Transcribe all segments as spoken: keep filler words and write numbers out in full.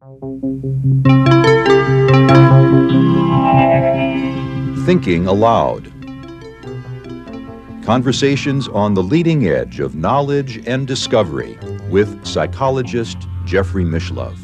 Thinking Aloud. Conversations on the leading edge of knowledge and discovery with psychologist Jeffrey Mishlove.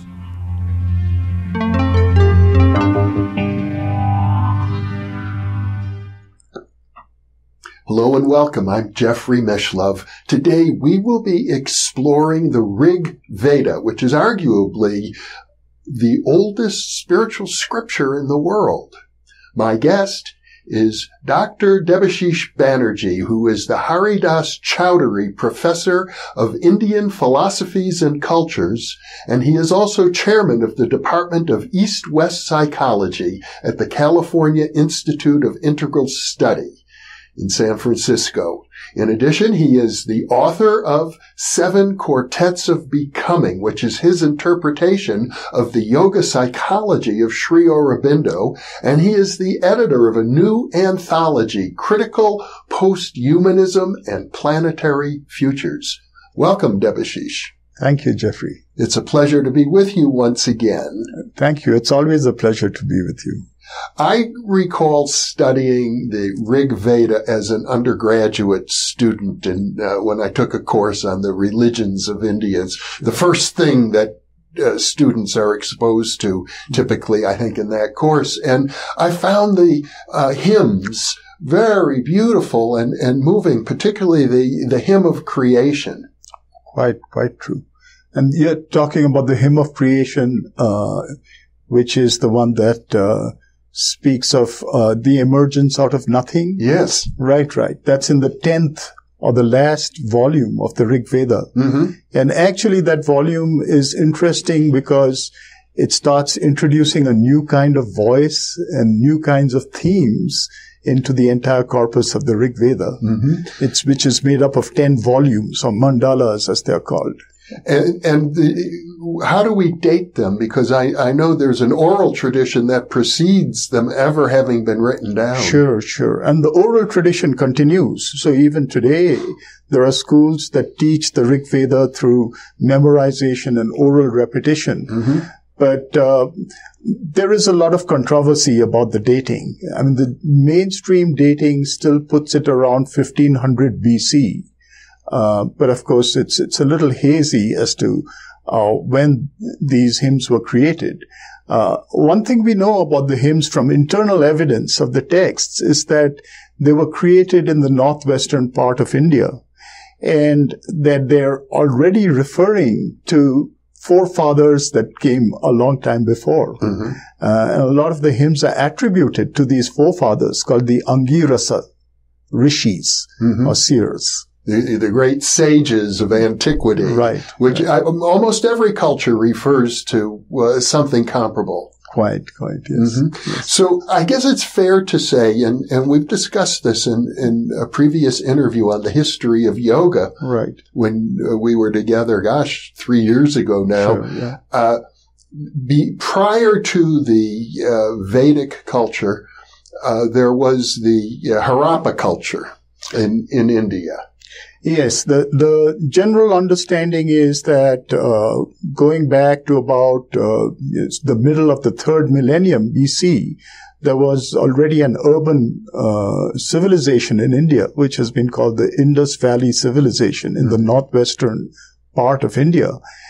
Hello and welcome. I'm Jeffrey Mishlove. Today we will be exploring the Rig Veda, which is arguably the oldest spiritual scripture in the world. My guest is Doctor Debashish Banerjee, who is the Haridas Chowdhury Professor of Indian Philosophies and Cultures, and he is also chairman of the Department of East-West Psychology at the California Institute of Integral Study in San Francisco. In addition, he is the author of Seven Quartets of Becoming, which is his interpretation of the yoga psychology of Sri Aurobindo, and he is the editor of a new anthology, Critical Posthumanism and Planetary Futures. Welcome, Debashish. Thank you, Jeffrey. It's a pleasure to be with you once again. Thank you. It's always a pleasure to be with you. I recall studying the Rig Veda as an undergraduate student, and uh, when I took a course on the religions of India, it's the first thing that uh, students are exposed to, typically, I think, in that course. And I found the uh, hymns very beautiful and, and moving, particularly the, the hymn of creation. Quite, quite true. And you're talking about the hymn of creation, uh, which is the one that uh, speaks of uh, the emergence out of nothing. Yes. Right, right. That's in the tenth or the last volume of the Rig Veda. Mm-hmm. And actually that volume is interesting because it starts introducing a new kind of voice and new kinds of themes into the entire corpus of the Rig Veda. Mm-hmm. It's, which is made up of ten volumes, or mandalas as they're called. And, and the, how do we date them? Because I, I know there's an oral tradition that precedes them ever having been written down. Sure, sure. And the oral tradition continues. So even today, there are schools that teach the Rig Veda through memorization and oral repetition. Mm-hmm. But uh, there is a lot of controversy about the dating. I mean, the mainstream dating still puts it around fifteen hundred B C. Uh, but of course, it's it's a little hazy as to uh, when these hymns were created. Uh, one thing we know about the hymns from internal evidence of the texts is that they were created in the northwestern part of India, and that they're already referring to forefathers that came a long time before. Mm-hmm. Uh, and a lot of the hymns are attributed to these forefathers called the Angirasa rishis, mm-hmm. or seers. The, the great sages of antiquity, right? Which right. I, almost every culture refers to uh, something comparable. Quite, quite, yes. Mm-hmm. yes. So I guess it's fair to say, and, and we've discussed this in, in a previous interview on the history of yoga, right? When uh, we were together, gosh, three years ago now. Sure, yeah. Uh, be, prior to the uh, Vedic culture, uh, there was the uh, Harappa culture in in India. Yes, the the general understanding is that uh, going back to about uh, the middle of the third millennium B C, there was already an urban uh, civilization in India, which has been called the Indus Valley Civilization in mm-hmm. the northwestern part of India.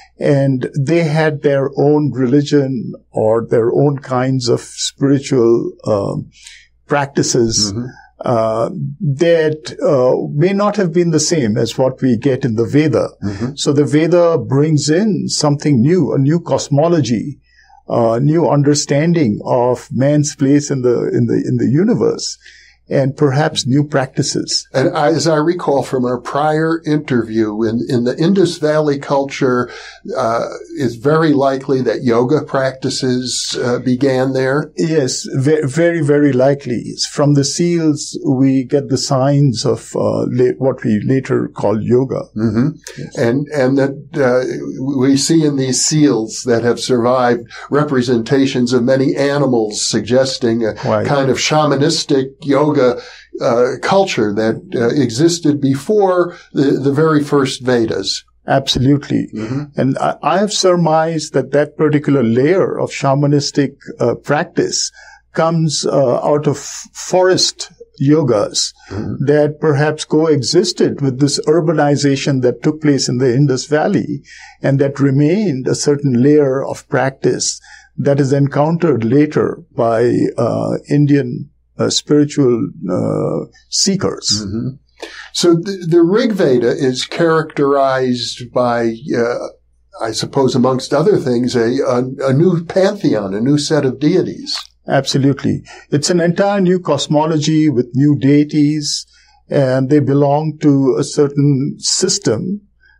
And they had their own religion or their own kinds of spiritual uh, practices. Mm-hmm. Uh, that uh, may not have been the same as what we get in the Veda. Mm-hmm. So the Veda brings in something new, a new cosmology, a new understanding of man's place in the in the in the universe, and perhaps new practices. And I, as I recall from our prior interview, in, in the Indus Valley culture, uh, it's very likely that yoga practices uh, began there. Yes, ve- very, very likely. From the seals, we get the signs of uh, la- what we later call yoga. Mm-hmm. Yes. And and that uh, we see in these seals that have survived representations of many animals, suggesting a right. kind of shamanistic yoga Uh, culture that uh, existed before the, the very first Vedas. Absolutely. Mm-hmm. And I, I have surmised that that particular layer of shamanistic uh, practice comes uh, out of forest yogas mm-hmm. that perhaps coexisted with this urbanization that took place in the Indus Valley, and that remained a certain layer of practice that is encountered later by uh, Indian uh, spiritual uh, seekers. Mm-hmm. So the, the Rig Veda is characterized by, uh, I suppose, amongst other things, a, a, a new pantheon, a new set of deities. Absolutely. It's an entire new cosmology with new deities, and they belong to a certain system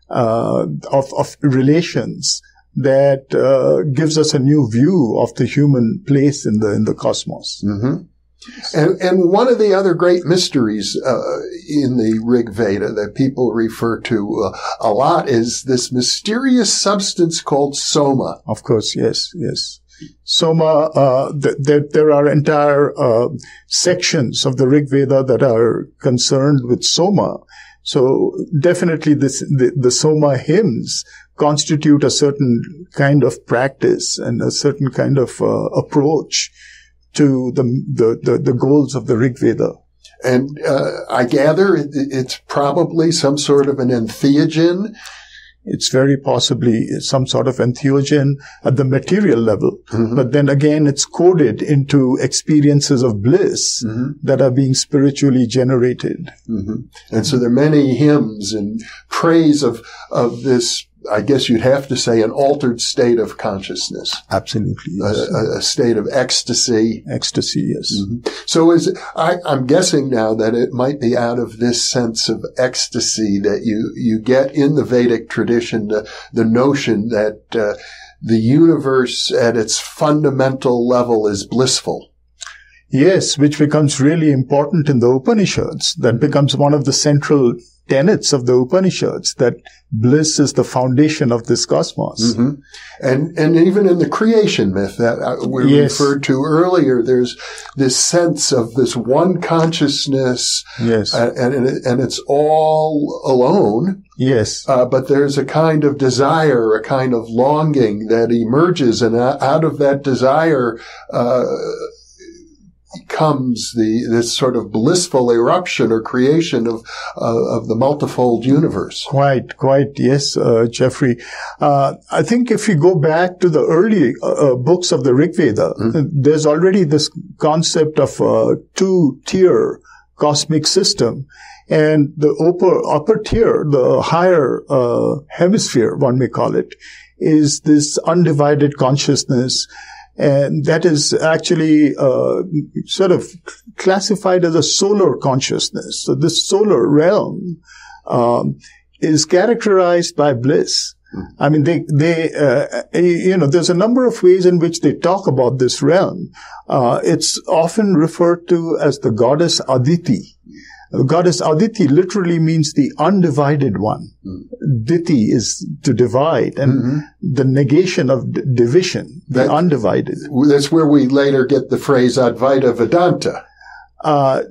uh, of, of relations that uh, gives us a new view of the human place in the in the cosmos. Mm-hmm. And, and one of the other great mysteries uh, in the Rig Veda that people refer to uh, a lot is this mysterious substance called soma. Of course, yes, yes. Soma, uh, th- th- there are entire uh, sections of the Rig Veda that are concerned with soma. So definitely this, the, the soma hymns constitute a certain kind of practice and a certain kind of uh, approach to the, the, the, the goals of the Rig Veda. And uh, I gather it, it's probably some sort of an entheogen. It's very possibly some sort of entheogen at the material level. Mm-hmm. But then again, it's coded into experiences of bliss mm-hmm. that are being spiritually generated. Mm-hmm. And so there are many hymns in praise of, of this, I guess you'd have to say, an altered state of consciousness. Absolutely. Yes. A, a state of ecstasy. Ecstasy, yes. Mm-hmm. So is, I, I'm guessing now that it might be out of this sense of ecstasy that you, you get in the Vedic tradition the, the notion that uh, the universe at its fundamental level is blissful. Yes, which becomes really important in the Upanishads. That becomes one of the central tenets of the Upanishads, that bliss is the foundation of this cosmos. Mm-hmm. And and even in the creation myth that we yes. referred to earlier, there's this sense of this one consciousness, yes, uh, and and, and it's all alone. Yes, uh, but there's a kind of desire, a kind of longing that emerges, and out of that desire uh comes the this sort of blissful eruption or creation of uh, of the multifold universe. Quite, quite, yes, uh, Jeffrey. Uh, I think if you go back to the early uh, books of the Rig Veda, mm-hmm. there's already this concept of a two-tier cosmic system. And the upper, upper tier, the higher uh, hemisphere, one may call it, is this undivided consciousness. And that is actually uh, sort of classified as a solar consciousness. So this solar realm um, is characterized by bliss. Mm. I mean, they, they, uh, you know, there's a number of ways in which they talk about this realm. Uh, it's often referred to as the goddess Aditi. The goddess Aditi literally means the undivided one. Mm. Diti is to divide, and mm-hmm. the negation of d- division, the that, undivided. That's where we later get the phrase Advaita Vedanta. Uh,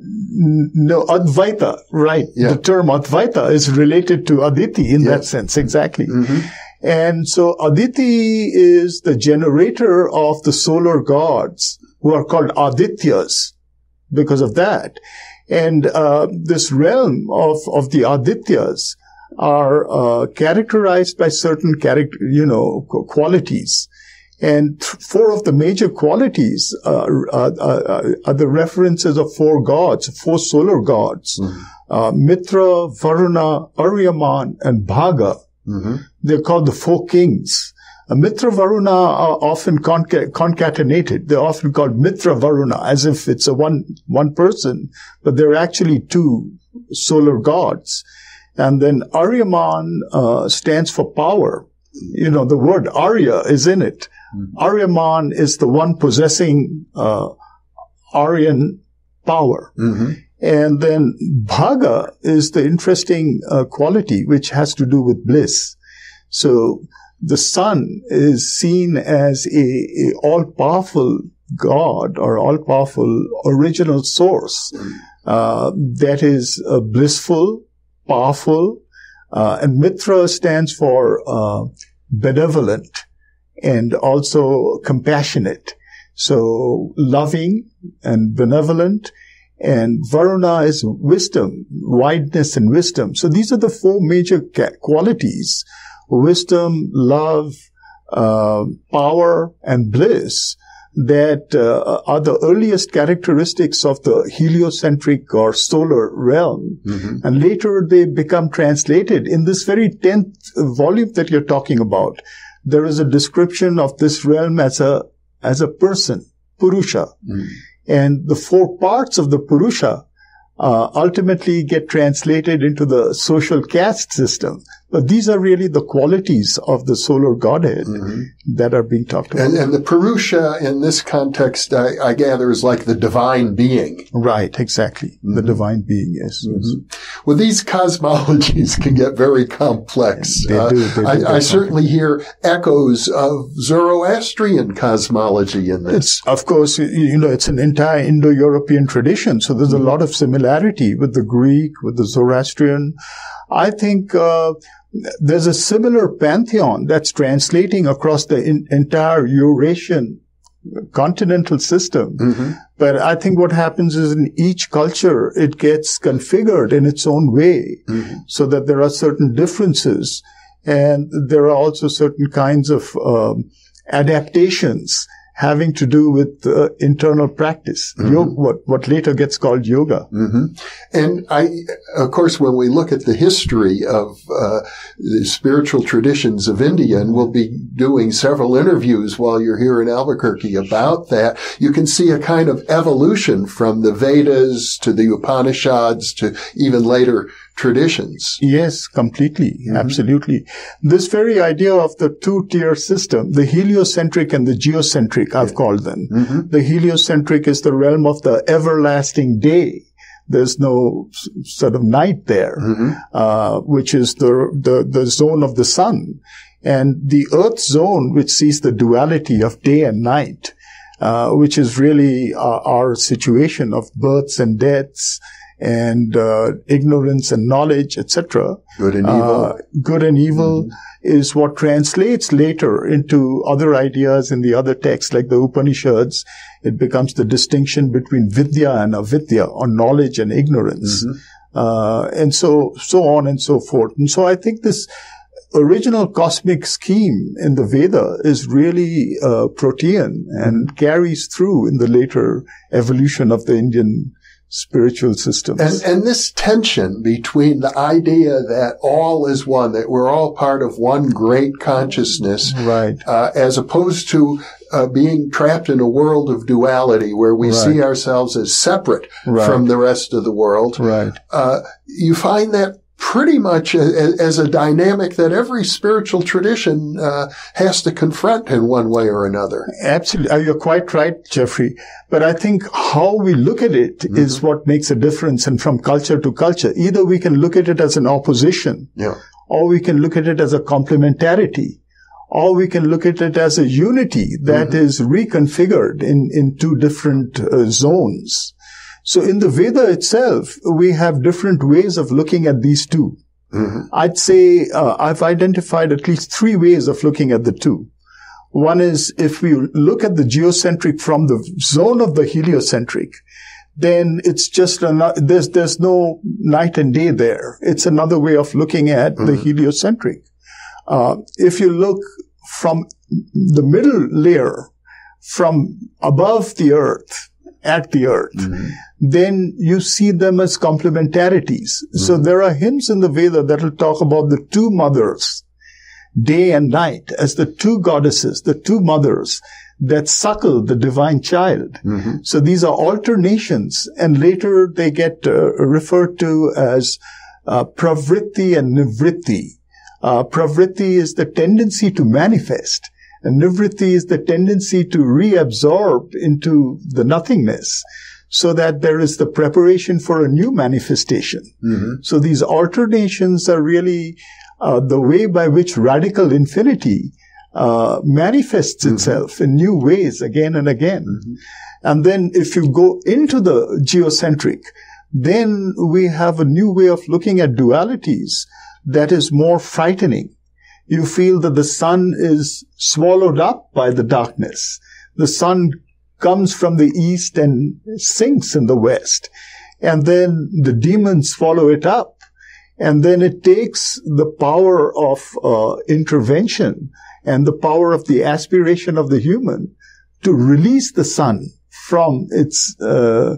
no, Advaita, right. Yeah. The term Advaita is related to Aditi in yeah. that sense, exactly. Mm-hmm. And so Aditi is the generator of the solar gods, who are called Adityas because of that. And uh, this realm of, of the Adityas are uh, characterized by certain character, you know, qualities. And th- four of the major qualities uh, uh, uh, are the references of four gods, four solar gods, mm-hmm. uh, Mitra, Varuna, Aryaman, and Bhaga. Mm-hmm. They're called the four kings. Uh, Mitra Varuna are often conca- concatenated. They're often called Mitra Varuna, as if it's a one, one person, but they're actually two solar gods. And then Aryaman, uh, stands for power. You know, the word Arya is in it. Mm-hmm. Aryaman is the one possessing, uh, Aryan power. Mm-hmm. And then Bhaga is the interesting, uh, quality which has to do with bliss. So, the sun is seen as a, a all-powerful God or all-powerful original source uh, that is uh, blissful, powerful, Uh, and Mitra stands for uh, benevolent and also compassionate. So loving and benevolent. And Varuna is wisdom, wideness and wisdom. So these are the four major ca- qualities: wisdom, love, uh, power, and bliss that uh, are the earliest characteristics of the heliocentric or solar realm. Mm-hmm. And later they become translated. In this very tenth volume that you're talking about, there is a description of this realm as a as a person, Purusha. Mm-hmm. And the four parts of the Purusha uh, ultimately get translated into the social caste system. But these are really the qualities of the solar godhead mm-hmm. that are being talked about. And, and the Purusha in this context, I, I gather, is like the divine being. Right, exactly. Mm-hmm. The divine being, yes. Mm-hmm. Well, these cosmologies can get very complex. They uh, do. They do I, I certainly hear echoes of Zoroastrian cosmology in this. It's, of course, you know, it's an entire Indo-European tradition. So there's mm-hmm. a lot of similarity with the Greek, with the Zoroastrian. I think uh, there's a similar pantheon that's translating across the in, entire Eurasian continental system. Mm-hmm. But I think what happens is in each culture, it gets configured in its own way mm-hmm. so that there are certain differences. And there are also certain kinds of um, adaptations having to do with uh, internal practice, mm-hmm. yoga, what, what later gets called yoga. Mm-hmm. And I, of course, when we look at the history of uh, the spiritual traditions of India, and we'll be doing several interviews while you're here in Albuquerque about that, you can see a kind of evolution from the Vedas to the Upanishads to even later traditions. Yes, completely. Mm-hmm. Absolutely. This very idea of the two-tier system, the heliocentric and the geocentric, I've yeah. called them. Mm-hmm. The heliocentric is the realm of the everlasting day. There's no s- sort of night there, mm-hmm. uh, which is the, the, the zone of the sun. And the earth zone, which sees the duality of day and night, uh, which is really uh, our situation of births and deaths, and uh, ignorance and knowledge, et cetera. Good and evil. Uh, good and evil mm-hmm. is what translates later into other ideas in the other texts, like the Upanishads. It becomes the distinction between vidya and avidya, or knowledge and ignorance, mm-hmm. uh, and so so on and so forth. And so I think this original cosmic scheme in the Veda is really uh, protean and mm-hmm. carries through in the later evolution of the Indian spiritual systems. And, and this tension between the idea that all is one, that we're all part of one great consciousness, right, uh, as opposed to uh, being trapped in a world of duality where we right. see ourselves as separate right. from the rest of the world. Right. Uh, you find that pretty much a, a, as a dynamic that every spiritual tradition uh, has to confront in one way or another. Absolutely. You're quite right, Jeffrey. But I think how we look at it mm-hmm. is what makes a difference, and from culture to culture. Either we can look at it as an opposition, yeah. or we can look at it as a complementarity, or we can look at it as a unity that mm-hmm. is reconfigured in, in two different uh, zones. So in the Veda itself, we have different ways of looking at these two. Mm-hmm. I'd say uh, I've identified at least three ways of looking at the two. One is if we look at the geocentric from the zone of the heliocentric, then it's just another, there's there's no night and day there. It's another way of looking at mm-hmm. the heliocentric. Uh, if you look from the middle layer, from above the earth, at the earth, mm-hmm. then you see them as complementarities. Mm-hmm. So there are hymns in the Veda that will talk about the two mothers, day and night, as the two goddesses, the two mothers that suckle the divine child. Mm-hmm. So these are alternations, and later they get uh, referred to as uh, pravritti and nivritti. Uh, pravritti is the tendency to manifest, and nivritti is the tendency to reabsorb into the nothingness, so that there is the preparation for a new manifestation. Mm-hmm. So these alternations are really uh, the way by which radical infinity uh, manifests mm-hmm. itself in new ways again and again. Mm-hmm. And then if you go into the geocentric, then we have a new way of looking at dualities. that is more frightening. You feel that the sun is swallowed up by the darkness. The sun comes from the east and sinks in the west. And then the demons follow it up. And then it takes the power of uh, intervention and the power of the aspiration of the human to release the sun from its uh,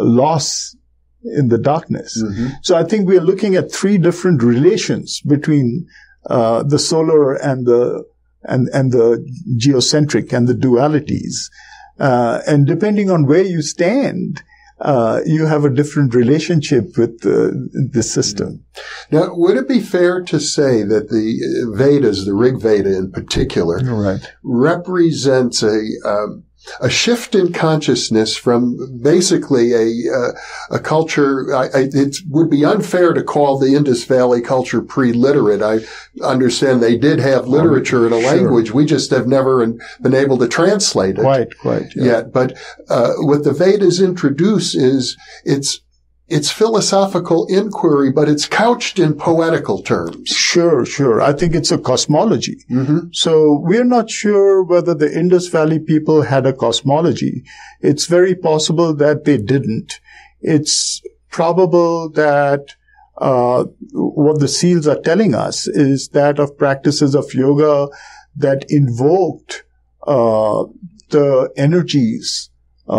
loss in the darkness. Mm-hmm. So I think we are looking at three different relations between uh, the solar and the and and the geocentric and the dualities. Uh, and depending on where you stand, Uh, you have a different relationship with uh, the system. Now, would it be fair to say that the Vedas, the Rig Veda in particular, right, represents a um, a shift in consciousness from basically a uh, a culture? I, I, it would be unfair to call the Indus Valley culture pre-literate. I understand they did have literature in a sure. language. We just have never been able to translate it quite, quite yeah. yet. But uh, what the Vedas introduce is it's it's philosophical inquiry, but it's couched in poetical terms. Sure, sure. I think it's a cosmology. Mm-hmm. So we're not sure whether the Indus Valley people had a cosmology. It's very possible that they didn't. It's probable that uh what the seals are telling us is that of practices of yoga that invoked uh the energies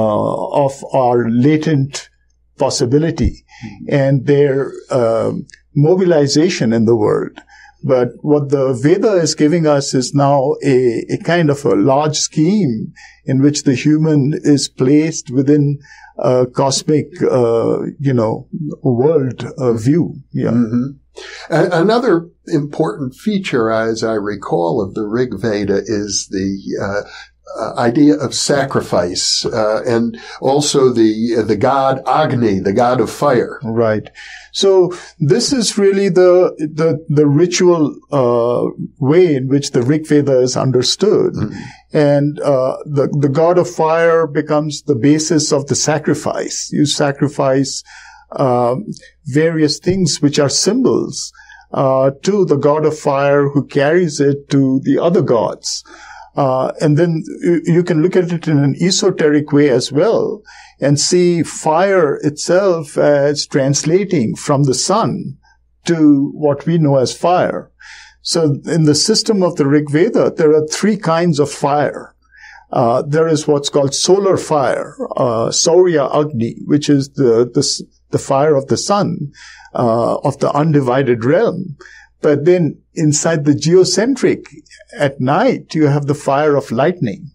uh of our latent possibility mm-hmm. and their uh, mobilization in the world. But what the Veda is giving us is now a, a kind of a large scheme in which the human is placed within a cosmic, uh, you know, world uh, view. Yeah. Mm-hmm. A- another important feature, as I recall, of the Rig Veda is the uh, Uh, idea of sacrifice, uh, and also the uh, the god Agni, the god of fire. Right. So this is really the the the ritual uh, way in which the Rig Veda is understood, mm-hmm. and uh, the the god of fire becomes the basis of the sacrifice. You sacrifice uh, various things which are symbols uh, to the god of fire, who carries it to the other gods. Uh, and then you can look at it in an esoteric way as well and see fire itself as translating from the sun to what we know as fire. So in the system of the Rig Veda, there are three kinds of fire. Uh, there is what's called solar fire, uh, Saurya Agni, which is the, the, the fire of the sun, uh, of the undivided realm. But then inside the geocentric, at night, you have the fire of lightning,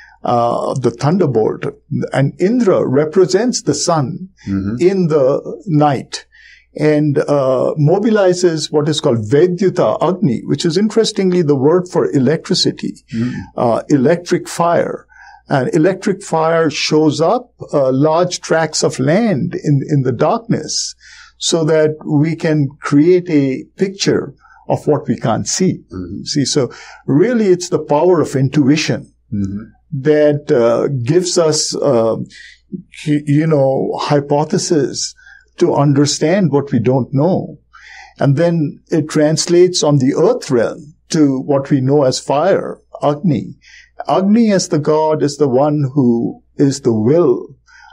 uh, the thunderbolt. And Indra represents the sun mm-hmm. in the night and uh, mobilizes what is called Vedyuta Agni, which is interestingly the word for electricity, mm-hmm. uh, electric fire. And electric fire shows up uh, large tracts of land in, in the darkness, so that we can create a picture of what we can't see. Mm-hmm. See, so really it's the power of intuition mm-hmm. that uh, gives us, uh, you know, hypothesis to understand what we don't know. And then it translates on the earth realm to what we know as fire, Agni. Agni as the god is the one who is the will,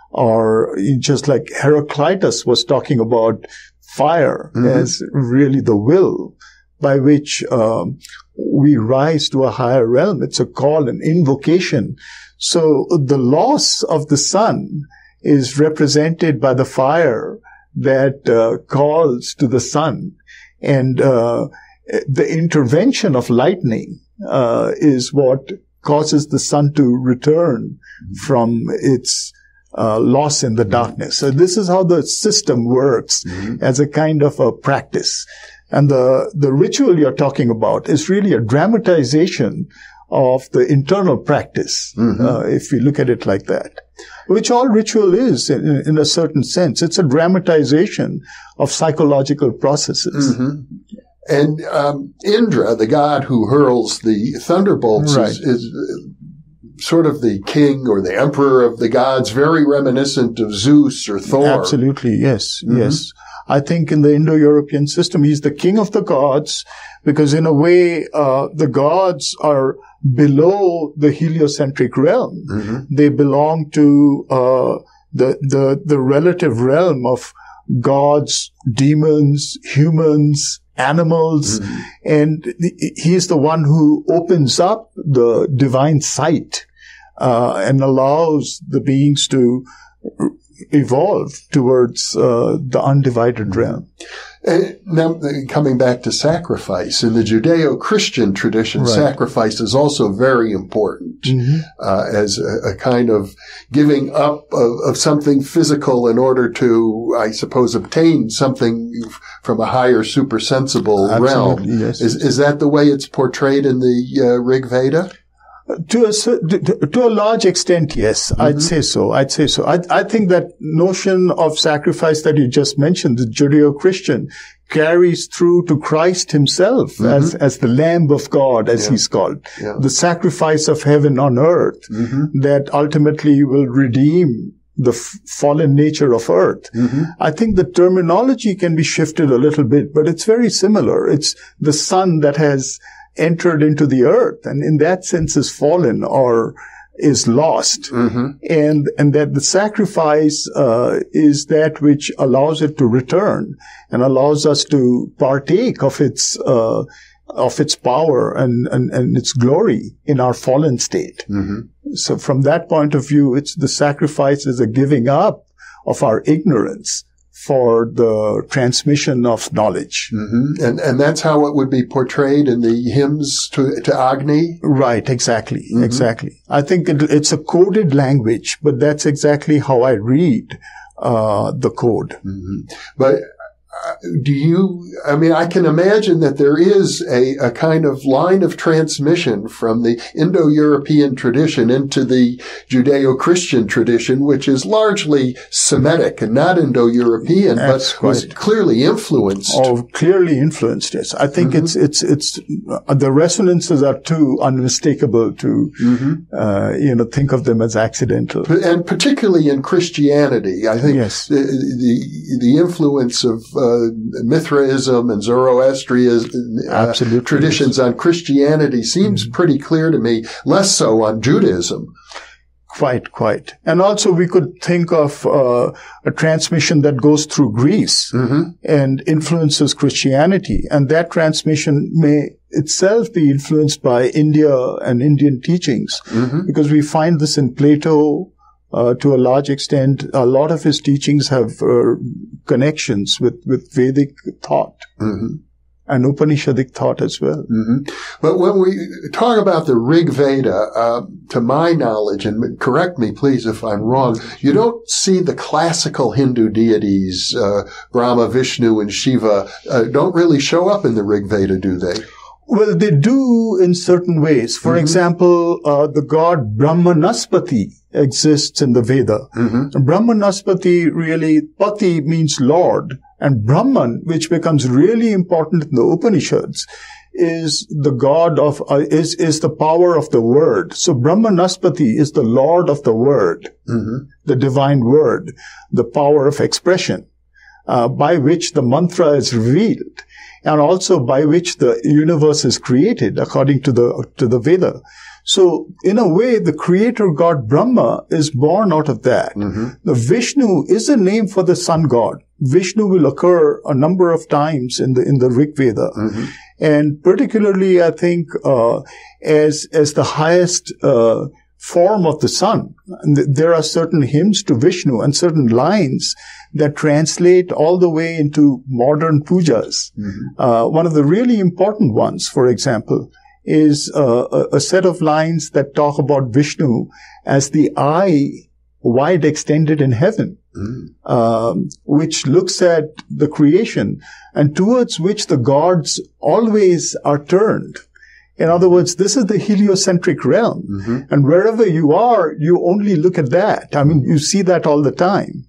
or just like Heraclitus was talking about fire mm-hmm. as really the will by which um, we rise to a higher realm. It's a call, an invocation. So the loss of the sun is represented by the fire that uh, calls to the sun. And uh, the intervention of lightning uh, is what causes the sun to return mm-hmm. from its Uh, loss in the darkness. So this is how the system works mm-hmm. as a kind of a practice. And the, the ritual you're talking about is really a dramatization of the internal practice, mm-hmm. uh, if we look at it like that, which all ritual is in, in a certain sense. It's a dramatization of psychological processes. Mm-hmm. And um, Indra, the god who hurls the thunderbolts, right. is, is sort of the king or the emperor of the gods, very reminiscent of Zeus or Thor. Absolutely, yes, mm-hmm. yes. I think in the Indo-European system, he's the king of the gods, because in a way, uh, the gods are below the heliocentric realm. Mm-hmm. They belong to uh, the the the relative realm of gods, demons, humans, animals, mm-hmm. and he is the one who opens up the divine sight uh, and allows the beings to evolve towards uh, the undivided realm. Uh, now, coming back to sacrifice, in the Judeo-Christian tradition, right. sacrifice is also very important mm-hmm. uh, as a, a kind of giving up of, of something physical in order to, I suppose, obtain something from a higher supersensible Absolutely, realm. Yes. Is, is that the way it's portrayed in the uh, Rig Veda? To a, to a large extent, yes, mm-hmm. I'd say so. I'd say so. I, I think that notion of sacrifice that you just mentioned, the Judeo-Christian, carries through to Christ himself mm-hmm. as, as the Lamb of God, as yeah. he's called. Yeah. The sacrifice of heaven on earth mm-hmm. that ultimately will redeem the f- fallen nature of earth. Mm-hmm. I think the terminology can be shifted a little bit, but it's very similar. It's the Son that has entered into the earth, and in that sense is fallen or is lost. Mm-hmm. And, and that the sacrifice, uh, is that which allows it to return and allows us to partake of its, uh, of its power and, and, and its glory in our fallen state. Mm-hmm. So from that point of view, it's the sacrifice is a giving up of our ignorance for the transmission of knowledge. Mm-hmm. And and that's how it would be portrayed in the hymns to, to Agni? Right, exactly, mm-hmm. exactly. I think it, it's a coded language, but that's exactly how I read uh, the code. Mm-hmm. But uh, do you, I mean, I can imagine that there is a, a kind of line of transmission from the Indo-European tradition into the Judeo-Christian tradition, which is largely Semitic and not Indo-European, That's but was right. clearly influenced. Oh, clearly influenced, yes. I think mm-hmm. it's, it's, it's, uh, the resonances are too unmistakable to, mm-hmm. uh, you know, think of them as accidental. And particularly in Christianity, I think yes. the, the, the influence of Uh, Mithraism and Zoroastrian uh, traditions on Christianity seems mm-hmm. pretty clear to me, less so on Judaism. Quite, quite. And also we could think of uh, a transmission that goes through Greece mm-hmm. and influences Christianity. And that transmission may itself be influenced by India and Indian teachings mm-hmm. because we find this in Plato. Uh, to a large extent, a lot of his teachings have uh, connections with, with Vedic thought mm-hmm. and Upanishadic thought as well. Mm-hmm. But when we talk about the Rig Veda, uh, to my knowledge, and correct me please if I'm wrong, you don't see the classical Hindu deities, uh, Brahma, Vishnu, and Shiva, uh, don't really show up in the Rig Veda, do they? Well, they do in certain ways. For mm-hmm. example, uh, the god Brahmanaspati exists in the Veda. Mm-hmm. Brahmanaspati really, Pati means Lord, and Brahman, which becomes really important in the Upanishads, is the god of, uh, is, is the power of the word. So Brahmanaspati is the Lord of the word, mm-hmm. the divine word, the power of expression, uh, by which the mantra is revealed. And also by which the universe is created according to the, to the Veda. So in a way, the creator god Brahma is born out of that. Mm-hmm. The Vishnu is a name for the sun god. Vishnu will occur a number of times in the, in the Rig Veda. Mm-hmm. And particularly, I think, uh, as, as the highest, uh, form of the sun. There are certain hymns to Vishnu and certain lines that translate all the way into modern pujas. Mm-hmm. Uh, one of the really important ones, for example, is uh, a, a set of lines that talk about Vishnu as the eye wide extended in heaven, mm-hmm. um, which looks at the creation and towards which the gods always are turned. In other words, this is the heliocentric realm. Mm-hmm. And wherever you are, you only look at that. I mean, you see that all the time.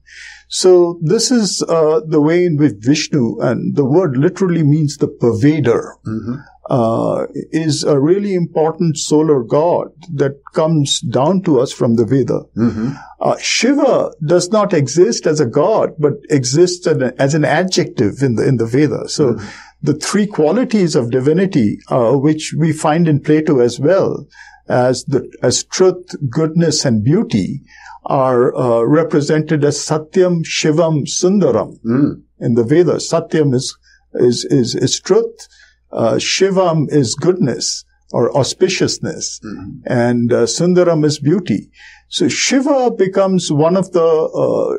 So this is uh, the way in which Vishnu, and the word literally means the pervader. Mm-hmm. uh, is a really important solar god that comes down to us from the Veda. Mm-hmm. Uh, Shiva does not exist as a god, but exists as an, as an adjective in the in the Veda. So mm-hmm. the three qualities of divinity, uh, which we find in Plato as well, as the as truth, goodness, and beauty, are uh, represented as Satyam, Shivam, Sundaram mm. in the Vedas. Satyam is is is, is truth. Uh, Shivam is goodness or auspiciousness, mm-hmm. and uh, Sundaram is beauty. So Shiva becomes one of the uh,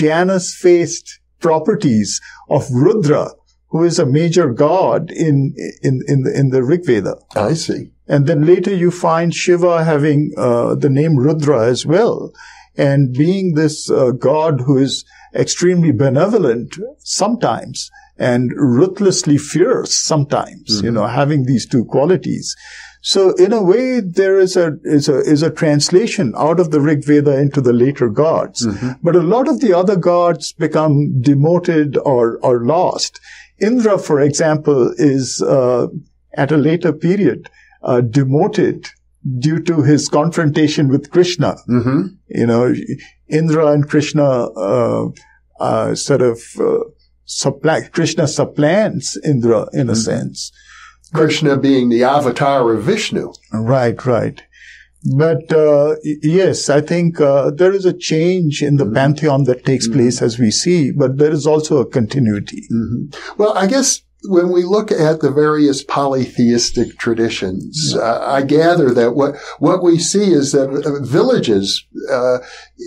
Janus-faced properties of Rudra, who is a major god in in in the, in the Rig Veda. I see. And then later you find Shiva having uh, the name Rudra as well, and being this uh, god who is extremely benevolent sometimes and ruthlessly fierce sometimes, mm-hmm. you know, having these two qualities. So in a way, there is a, is a, is a translation out of the Rig Veda into the later gods. Mm-hmm. But a lot of the other gods become demoted or, or lost. Indra, for example, is, uh, at a later period, uh, demoted due to his confrontation with Krishna. Mm-hmm. You know, Indra and Krishna, uh, uh, sort of, uh, Supplant, Krishna supplants Indra in a mm-hmm. sense. Krishna being the avatar of Vishnu. Right, right. But uh, yes, I think uh, there is a change in the mm-hmm. pantheon that takes mm-hmm. place as we see, but there is also a continuity. Mm-hmm. Well, I guess when we look at the various polytheistic traditions, yeah. uh, I gather that what what we see is that uh, villages uh,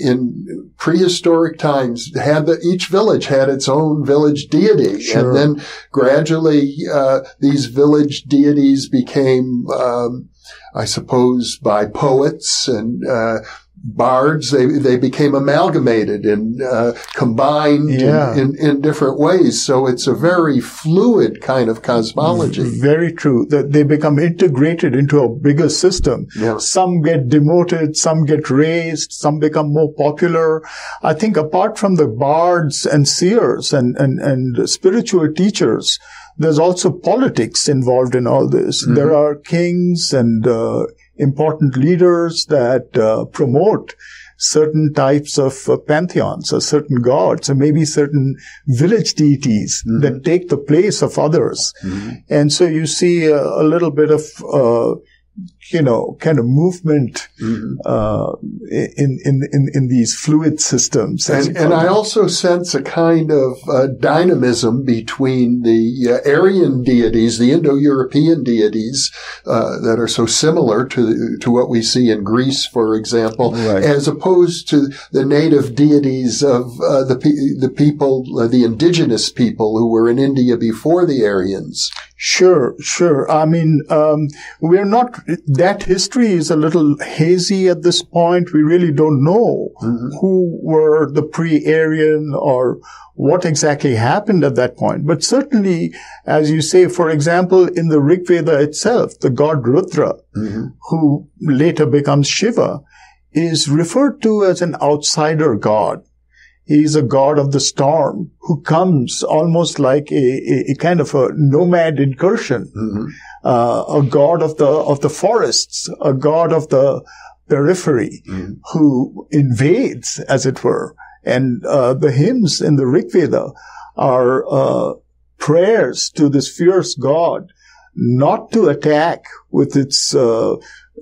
in prehistoric times had the, each village had its own village deity, sure. and then gradually uh, these village deities became, um, I suppose, by poets and uh, bards, they they became amalgamated and uh, combined yeah. in, in, in different ways. So it's a very fluid kind of cosmology. Very true. That they become integrated into a bigger system. Yeah. Some get demoted, some get raised, some become more popular. I think apart from the bards and seers and, and, and spiritual teachers, there's also politics involved in all this. Mm-hmm. There are kings and uh, important leaders that uh, promote certain types of uh, pantheons or certain gods or maybe certain village deities mm-hmm. that take the place of others. Mm-hmm. And so you see a, a little bit of, uh, you know, kind of movement mm-hmm. uh, in, in, in, in these fluid systems. And, and I also sense a kind of uh, dynamism between the uh, Aryan deities, the Indo-European deities uh, that are so similar to to what we see in Greece, for example, right. as opposed to the native deities of uh, the pe- the people, uh, the indigenous people who were in India before the Aryans. Sure, sure. I mean, um, we're not, that history is a little hazy at this point. We really don't know mm-hmm. who were the pre-Aryan or what exactly happened at that point. But certainly, as you say, for example, in the Rig Veda itself, the god Rudra, mm-hmm. who later becomes Shiva, is referred to as an outsider god. He's a god of the storm who comes almost like a, a, a kind of a nomad incursion, mm-hmm. uh, a god of the of the forests, a god of the periphery, mm-hmm. who invades, as it were. And uh, the hymns in the Rig Veda are uh, prayers to this fierce god, not to attack with its, uh,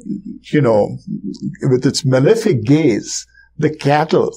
you know, with its malefic gaze, the cattle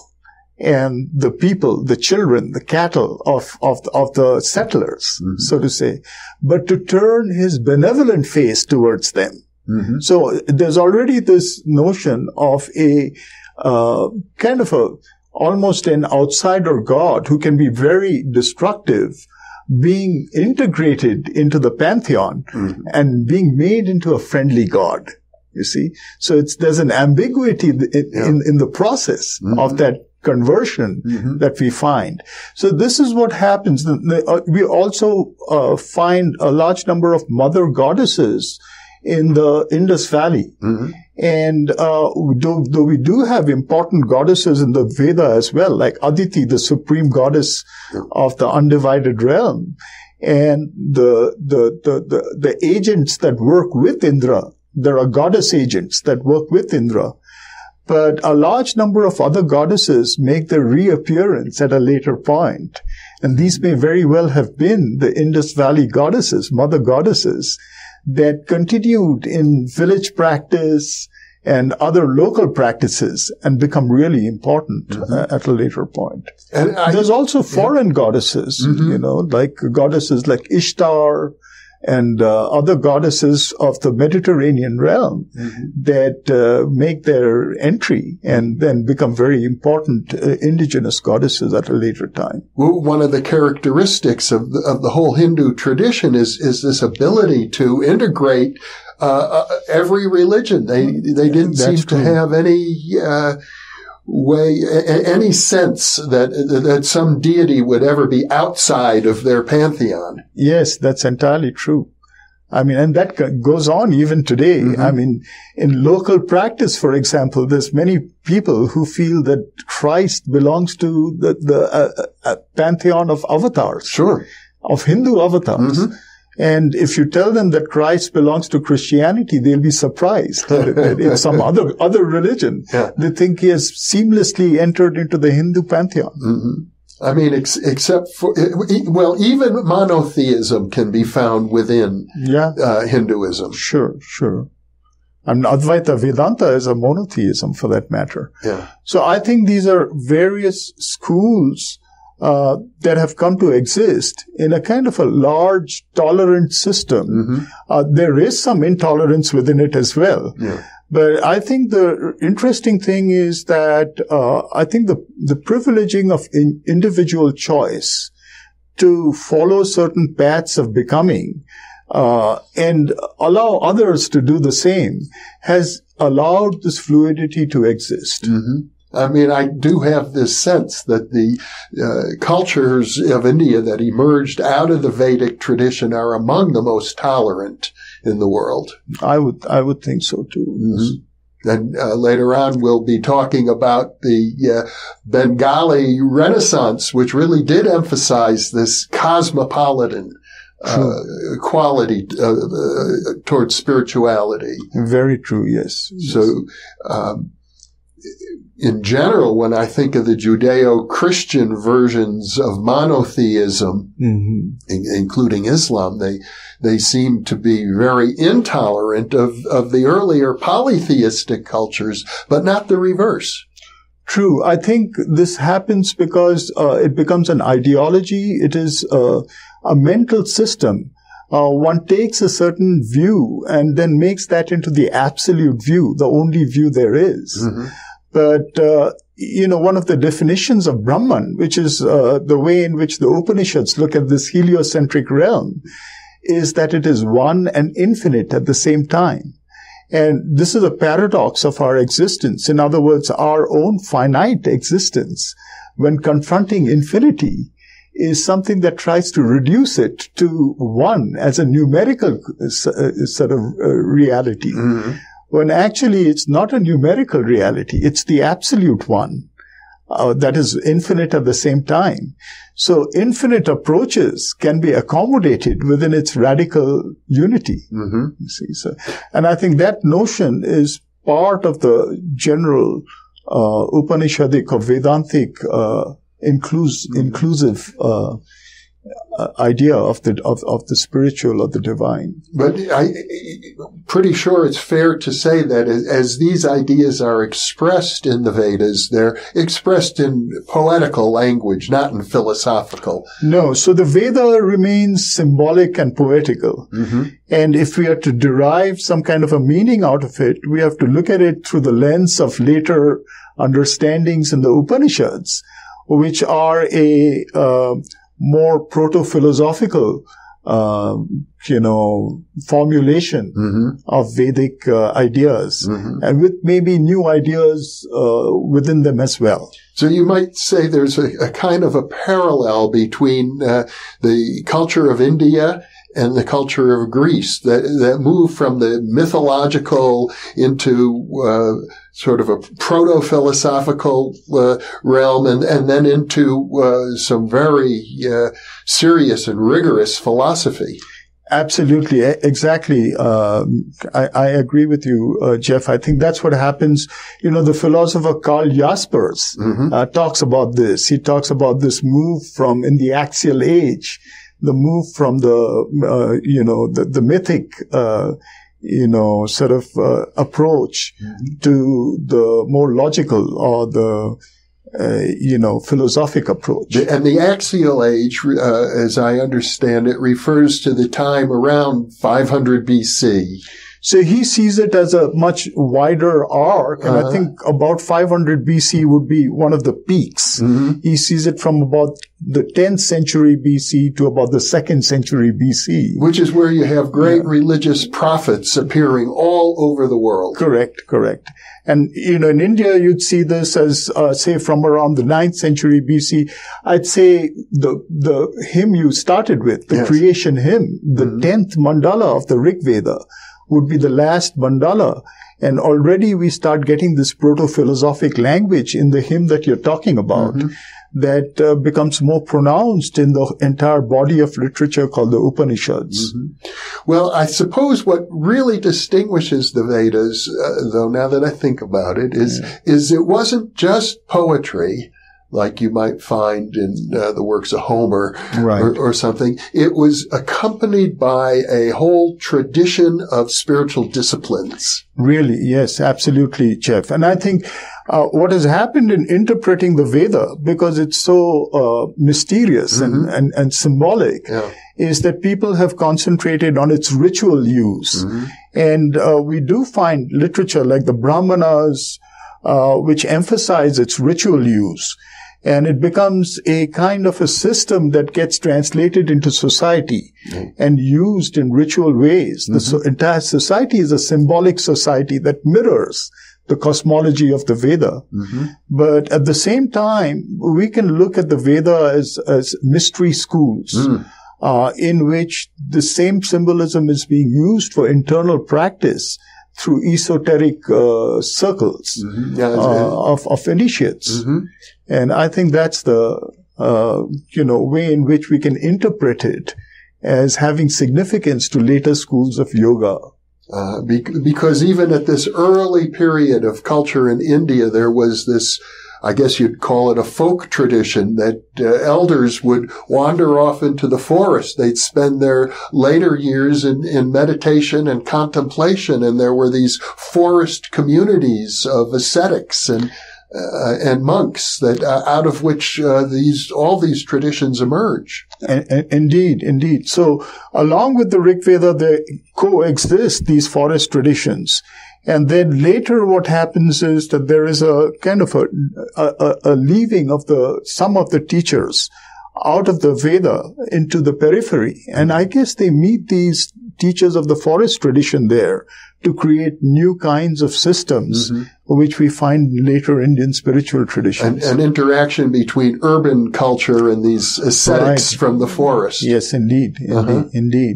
and the people, the children, the cattle of, of, of the settlers, mm-hmm. so to say, but to turn his benevolent face towards them. Mm-hmm. So there's already this notion of a, uh, kind of a, almost an outsider god who can be very destructive, being integrated into the pantheon mm-hmm. and being made into a friendly god. You see? So it's, there's an ambiguity in, yeah. in, in the process mm-hmm. of that conversion mm-hmm. that we find. So this is what happens. The, the, uh, we also uh, find a large number of mother goddesses in the Indus Valley. Mm-hmm. And uh, though, though we do have important goddesses in the Veda as well, like Aditi, the supreme goddess yeah. of the undivided realm. And the, the, the, the, the agents that work with Indra, there are goddess agents that work with Indra. But a large number of other goddesses make their reappearance at a later point. And these may very well have been the Indus Valley goddesses, mother goddesses, that continued in village practice and other local practices and become really important mm-hmm. uh, at a later point. And I, There's also foreign yeah. goddesses, mm-hmm. you know, like goddesses like Ishtar and uh, other goddesses of the Mediterranean realm mm-hmm. that uh, make their entry and then become very important uh, indigenous goddesses at a later time. Well, one of the characteristics of the, of the whole Hindu tradition is is this ability to integrate uh, uh, every religion. They they didn't That's seem true. to have any uh, way, a, any sense that that some deity would ever be outside of their pantheon. Yes, that's entirely true. I mean, and that goes on even today. Mm-hmm. I mean, in local practice, for example, there's many people who feel that Christ belongs to the, the uh, uh, pantheon of avatars. Sure. Of Hindu avatars. Mm-hmm. And if you tell them that Christ belongs to Christianity, they'll be surprised that it's some other other religion. Yeah. They think he has seamlessly entered into the Hindu pantheon. Mm-hmm. I mean, ex- except for, well, even monotheism can be found within yeah. uh, Hinduism. Sure, sure. And Advaita Vedanta is a monotheism for that matter. Yeah. So I think these are various schools Uh, that have come to exist in a kind of a large, tolerant system. Mm-hmm. Uh, there is some intolerance within it as well. Yeah. But I think the interesting thing is that uh, I think the, the privileging of in individual choice to follow certain paths of becoming uh, and allow others to do the same has allowed this fluidity to exist. Mm-hmm. I mean, I do have this sense that the uh, cultures of India that emerged out of the Vedic tradition are among the most tolerant in the world. I would, I would think so too. Mm-hmm. And uh, later on, we'll be talking about the uh, Bengali Renaissance, which really did emphasize this cosmopolitan uh, quality uh, uh, towards spirituality. Very true. Yes. So. Um, In general, when I think of the Judeo-Christian versions of monotheism, mm-hmm. in, including Islam, they they seem to be very intolerant of, of the earlier polytheistic cultures, but not the reverse. True. I think this happens because uh, it becomes an ideology. It is uh, a mental system. Uh, one takes a certain view and then makes that into the absolute view, the only view there is. Mm-hmm. But, uh, you know, one of the definitions of Brahman, which is uh, the way in which the Upanishads look at this heliocentric realm, is that it is one and infinite at the same time. And this is a paradox of our existence. In other words, our own finite existence, when confronting infinity, is something that tries to reduce it to one as a numerical uh, sort of uh, reality. Mm-hmm. When actually it's not a numerical reality. It's the absolute one uh, that is infinite at the same time. So infinite approaches can be accommodated within its radical unity. Mm-hmm. You see, so, and I think that notion is part of the general uh, Upanishadic or Vedantic uh, inclus- mm-hmm. inclusive uh Uh, idea of the of, of the spiritual or the divine. But I, pretty sure it's fair to say that as, as these ideas are expressed in the Vedas, they're expressed in poetical language, not in philosophical. No, so the Veda remains symbolic and poetical. Mm-hmm. And if we are to derive some kind of a meaning out of it, we have to look at it through the lens of later understandings in the Upanishads, which are a uh, more proto-philosophical, uh, you know, formulation mm-hmm. of Vedic uh, ideas, mm-hmm. and with maybe new ideas uh, within them as well. So you might say there's a, a kind of a parallel between uh, the culture of India and the culture of Greece that, that moved from the mythological into, uh, sort of a proto-philosophical, uh, realm and, and then into, uh, some very, uh, serious and rigorous philosophy. Absolutely. Exactly. Um, I, I agree with you, uh, Jeff. I think that's what happens. You know, the philosopher Karl Jaspers mm-hmm. uh, talks about this. He talks about this move from, in the axial age, the move from the, uh, you know, the, the mythic, uh, you know, sort of uh, approach mm-hmm. to the more logical or the, Uh, you know, philosophic approach. And the axial age, uh, as I understand it, refers to the time around five hundred B C. So he sees it as a much wider arc, and uh-huh. I think about five hundred B C would be one of the peaks. Mm-hmm. He sees it from about the tenth century B C to about the second century B C. Which is where you have great yeah. religious prophets appearing all over the world. Correct, correct. And, you know, in India, you'd see this as, uh, say, from around the ninth century B C. I'd say the, the hymn you started with, the yes. creation hymn, the mm-hmm. tenth mandala of the Rig Veda would be the last mandala. And already we start getting this proto-philosophic language in the hymn that you're talking about mm-hmm. that uh, becomes more pronounced in the entire body of literature called the Upanishads. Mm-hmm. Well, I suppose what really distinguishes the Vedas, uh, though now that I think about it, is, yeah. is it wasn't just poetry like you might find in uh, the works of Homer right. or, or something. It was accompanied by a whole tradition of spiritual disciplines. Really, yes, absolutely, Jeff. And I think uh, what has happened in interpreting the Veda, because it's so uh, mysterious mm-hmm. and, and, and symbolic, yeah. is that people have concentrated on its ritual use. Mm-hmm. And uh, we do find literature like the Brahmanas, uh, which emphasize its ritual use. And it becomes a kind of a system that gets translated into society mm-hmm. and used in ritual ways. Mm-hmm. The so- entire society is a symbolic society that mirrors the cosmology of the Veda. Mm-hmm. But at the same time, we can look at the Veda as, as mystery schools, mm. uh, in which the same symbolism is being used for internal practice through esoteric uh, circles mm-hmm. yeah, uh, of, of initiates. Mm-hmm. And I think that's the, uh, you know, way in which we can interpret it as having significance to later schools of yoga. Uh, be- because even at this early period of culture in India, there was this, I guess you'd call it a folk tradition that uh, elders would wander off into the forest. They'd spend their later years in, in meditation and contemplation, and there were these forest communities of ascetics and Uh, and monks that uh, out of which uh, these all these traditions emerge. And, and, indeed, indeed. So, along with the Rig Veda, they coexist these forest traditions. And then later, what happens is that there is a kind of a, a, a leaving of the some of the teachers out of the Veda into the periphery. And I guess they meet these teachers of the forest tradition there to create new kinds of systems, mm-hmm. which we find in later Indian spiritual traditions. An, an interaction between urban culture and these ascetics right. from the forest. Yes, indeed. Uh-huh. Indeed. indeed.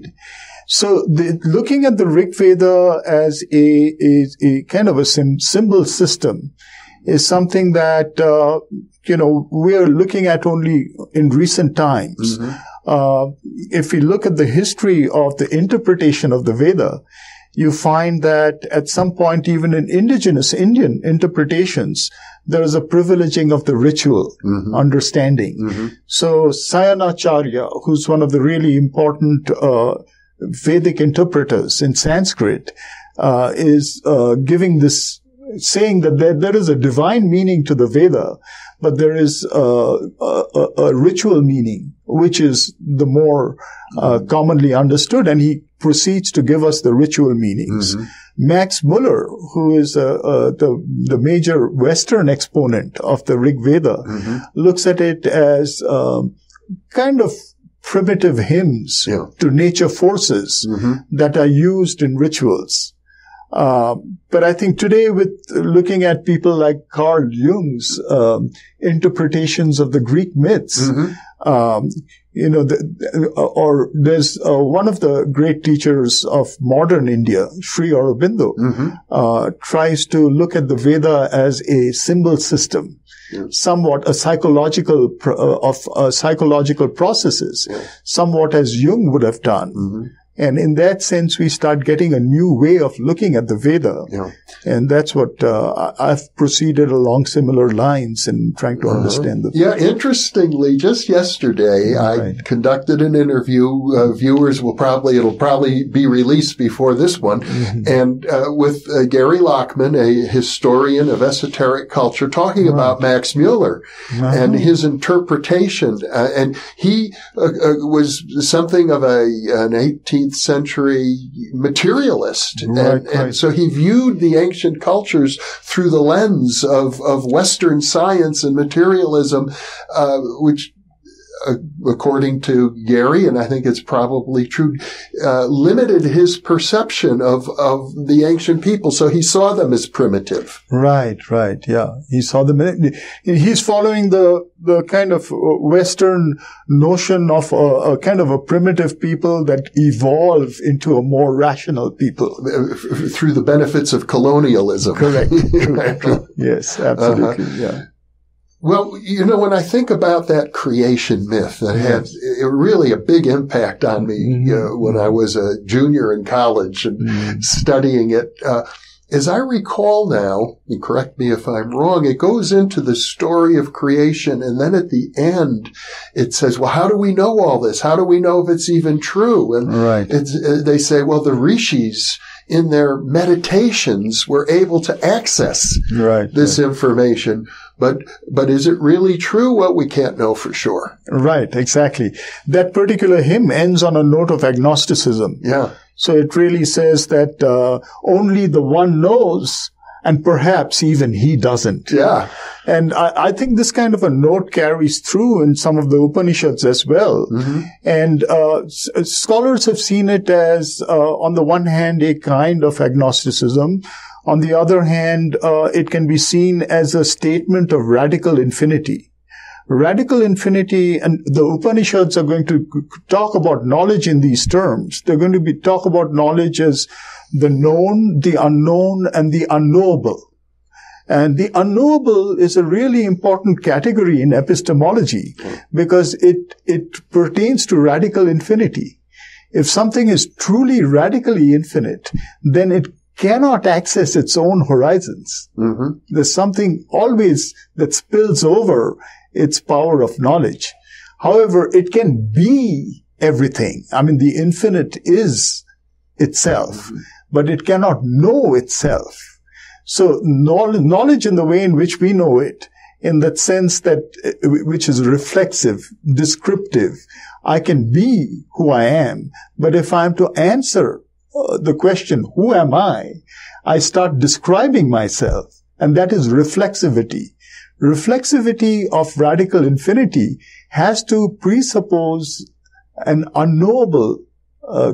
So the, looking at the Rig Veda as a, a, a kind of a sim, symbol system is something that, uh, you know, we are looking at only in recent times. Mm-hmm. Uh, if we look at the history of the interpretation of the Veda, you find that at some point, even in indigenous Indian interpretations, there is a privileging of the ritual mm-hmm. understanding. Mm-hmm. So Sayanacharya, who's one of the really important uh, Vedic interpreters in Sanskrit, uh, is uh, giving this, saying that there, there is a divine meaning to the Veda, but there is uh, a, a, a ritual meaning, which is the more uh, commonly understood, and he proceeds to give us the ritual meanings. Mm-hmm. Max Muller, who is uh, uh, the the major Western exponent of the Rig Veda, mm-hmm. looks at it as um, kind of primitive hymns yeah. to nature forces mm-hmm. that are used in rituals. Uh, but I think today, with looking at people like Carl Jung's um, interpretations of the Greek myths, mm-hmm. Um, you know, the, or there's uh, one of the great teachers of modern India, Sri Aurobindo, mm-hmm. uh, tries to look at the Veda as a symbol system, yeah. somewhat a psychological pro- uh, of uh, psychological processes, yeah. somewhat as Jung would have done. Mm-hmm. And in that sense, we start getting a new way of looking at the Veda. Yeah. And that's what uh, I've proceeded along similar lines in trying to uh-huh. understand the Yeah, interestingly, just yesterday, right. I conducted an interview. Uh, viewers will probably, it'll probably be released before this one. Mm-hmm. And uh, with uh, Gary Lachman, a historian of esoteric culture, talking right. about Max Mueller uh-huh. and his interpretation. Uh, and he uh, uh, was something of a an eighteenth century materialist. Right, and, right. and so he viewed the ancient cultures through the lens of, of Western science and materialism, uh, which, uh, according to Gary, and I think it's probably true, uh, limited his perception of, of the ancient people. So he saw them as primitive. Right, right. Yeah. He saw them. He's following the, the kind of Western notion of a, a kind of a primitive people that evolve into a more rational people. Through the benefits of colonialism. Correct. Correct. Yes, absolutely. Uh-huh. Yeah. Well, you know, when I think about that creation myth that had it, really a big impact on me mm-hmm. you know, when I was a junior in college and mm-hmm. studying it, uh, as I recall now, and correct me if I'm wrong, it goes into the story of creation, and then at the end, it says, well, how do we know all this? How do we know if it's even true? And right. it's, uh, they say, well, the rishis in their meditations were able to access right, this right. information. But, but is it really true? Well, we can't know for sure. Right, exactly. That particular hymn ends on a note of agnosticism. Yeah. So it really says that uh, only the one knows, and perhaps even he doesn't. Yeah. And I, I think this kind of a note carries through in some of the Upanishads as well. Mm-hmm. And uh, s- scholars have seen it as, uh, on the one hand, a kind of agnosticism. On the other hand, uh, it can be seen as a statement of radical infinity. Radical infinity, and the Upanishads are going to talk about knowledge in these terms. They're going to be talk about knowledge as the known, the unknown, and the unknowable. And the unknowable is a really important category in epistemology because it, it pertains to radical infinity. If something is truly radically infinite, then it cannot access its own horizons. Mm-hmm. There's something always that spills over its power of knowledge. However, it can be everything. I mean, the infinite is itself, mm-hmm. but it cannot know itself. So knowledge in the way in which we know it, in that sense that, which is reflexive, descriptive, I can be who I am, but if I'm to answer Uh, the question, who am I? I start describing myself, and that is reflexivity. Reflexivity of radical infinity has to presuppose an unknowable uh,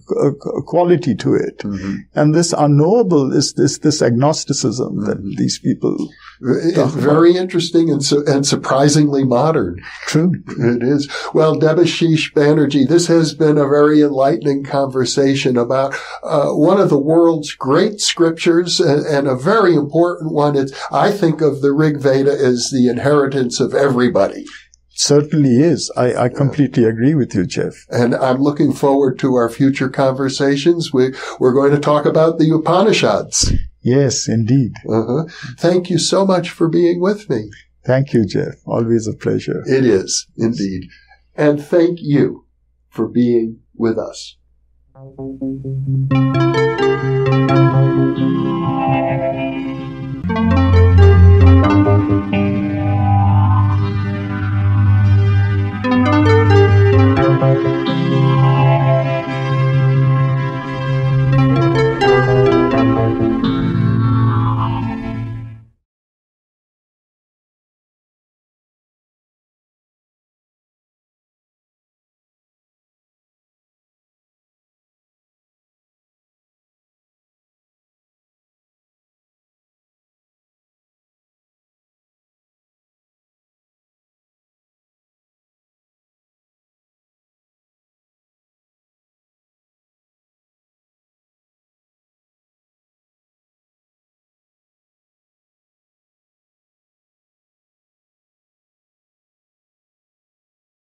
quality to it. Mm-hmm. And this unknowable is this, this agnosticism mm-hmm. that these people It's very about. interesting and, su- and surprisingly modern. True. It is. Well, Debashish Banerjee, this has been a very enlightening conversation about uh, one of the world's great scriptures and, and a very important one. It's, I think of the Rig Veda as the inheritance of everybody. Certainly is. I, I completely agree with you, Jeff. And I'm looking forward to our future conversations. We, we're going to talk about the Upanishads. Yes, indeed. Uh-huh. Thank you so much for being with me. Thank you, Jeff. Always a pleasure. It is, indeed. And thank you for being with us. Thank you.